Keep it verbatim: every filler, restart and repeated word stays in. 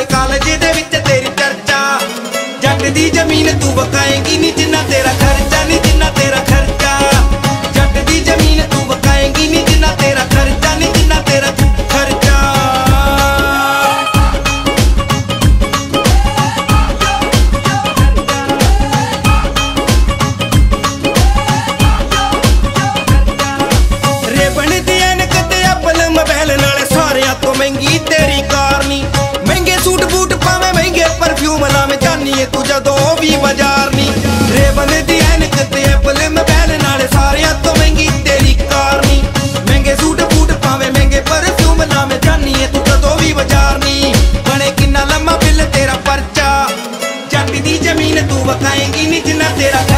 College दे विच तेरी चर्चा। जट दी जमीन तू वकाएगी नी जिन्ना तेरा खर्चा, नी जिन्ना तेरा खर्चा। जट दी जमीन तू वकाएगी नी जिन्ना तेरा खर्चा, नी जिन्ना तेरा खर्चा। रेबन दी ऐनक ते एप्पल मोबाइल नाल सारियां तो महंगी तेरी कार नी। महंगे सूट बूट पावे महंगे परफ्यूम लावे जानी है तू जदों भी बाजार नी। रेबन दी ऐनक ते एप्पल मोबाइल नाल सारियां तो महंगी तेरी कार नी। महंगे सूट बूट पावे महंगे परफ्यूम लावे जानी है तू जदों भी बाजार नी। बने किन्ना लम्मा बिल तेरा परचा। जट दी जमीन तू वकाएगी नी जिन्ना तेरा